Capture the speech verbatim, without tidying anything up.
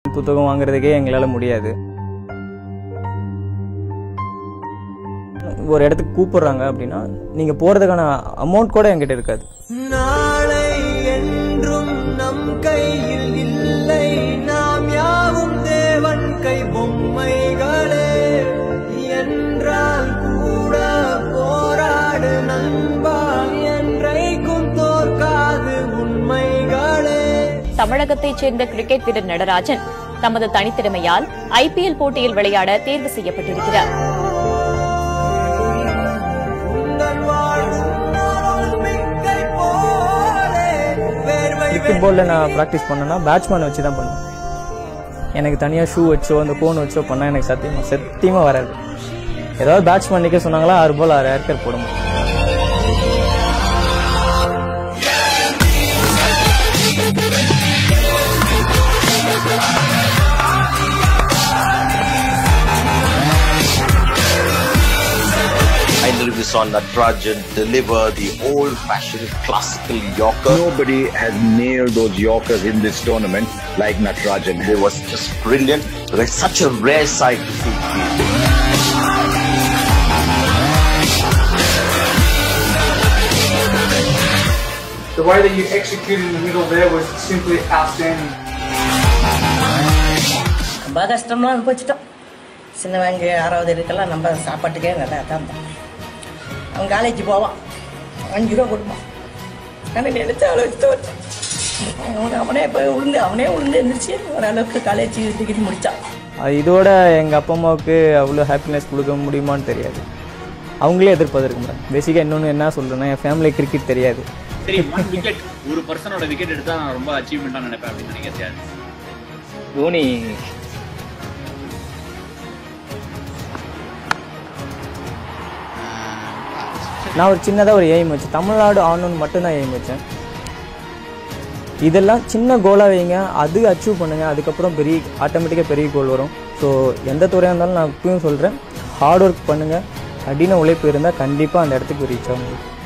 புத்தகம் வாங்குறதுக்கே எங்களால் முடியாது. ஒரு இடத்துக்கு கூப்பிடுறாங்க அப்படின்னா நீங்க போறதுக்கான அமௌண்ட் கூட என்கிட்ட இருக்காது. நாளை என்றும் நம் கையில் இல்லை, நாம் யாவும் தேவன் கை பொம்மைகளே என்றால் கூட போராடு நண்பா, என்றைக்கும் தோற்காது உண்மைகளே. தமிழகத்தைச் சேர்ந்த கிரிக்கெட் வீரர் நடராஜன் தமது தனித்திறமையால் ஐபிஎல் போட்டியில் விளையாட தேர்வு செய்யப்பட்டிருக்கிறார். கிரிக்கெட் போர்டில் நான் ப்ராக்டிஸ் பண்ணேன்னா பேட்ஸ்மேன் வச்சு தான் பண்ணுவேன். எனக்கு தனியாக ஷூ வச்சோ அந்த கோன் வச்சோ பண்ணால் எனக்கு சத்தியமாக சத்தியமாக வராது. ஏதாவது பேட்ஸ்மேன் நிற்க சொன்னாங்களா ஆறு பால் ஆறு ஏக்கர் போடணும். We saw Natarajan deliver the old-fashioned classical Yorker. Nobody has nailed those Yorkers in this tournament like Natarajan. It was just brilliant. It's such a rare sight to see. The way that you executed in the middle there was simply outstanding. ரொம்ப கஷ்டம்லாம் அனுபவிச்சிட்டோம். சின்ன வாங்கி ஆறாவது இருக்கலாம் நம்ம சாப்பாட்டுக்கே நல்லா தான். அவன் காலேஜ் போவான், அஞ்சு ரூபா கொடுப்பான். ஆனால் நினைச்ச அளவுக்கு அவனை அவனே இப்போ உளுந்து அவனே உளுந்து எழுந்திரிச்சு ஓரளவுக்கு காலேஜ் டிகிரி முடித்தான். இதோட எங்கள் அப்பா அம்மாவுக்கு அவ்வளோ ஹாப்பினஸ் கொடுக்க முடியுமான்னு தெரியாது. அவங்களே எதிர்பார்த்துருக்க மாட்டாங்க. பேசிக்காக இன்னொன்று என்ன சொல்கிறேன்னா, என் ஃபேமிலி கிரிக்கெட் தெரியாது. சரி, விக்கெட் ஒரு பர்சனோட விக்கெட் எடுத்தா நான் ரொம்ப அச்சீவ்மெண்ட்டாக நினைப்பேன் அப்படின்னு நினைக்கிறேன். தோனி நான் ஒரு சின்னதாக ஒரு எய்ம் வச்சேன், தமிழ்நாடு ஆடணும்னு மட்டும்தான் எய்ம் வச்சேன். இதெல்லாம் சின்ன கோலாக வைங்க, அது அச்சீவ் பண்ணுங்கள், அதுக்கப்புறம் பெரிய ஆட்டோமேட்டிக்காக பெரிய கோல் வரும். ஸோ எந்த துறையாக இருந்தாலும் நான் இப்பயும் சொல்கிறேன், ஹார்ட் ஒர்க் பண்ணுங்கள், கடின உழைப்பு இருந்தால் கண்டிப்பாக அந்த இடத்துக்கு ரீச் ஆகும்.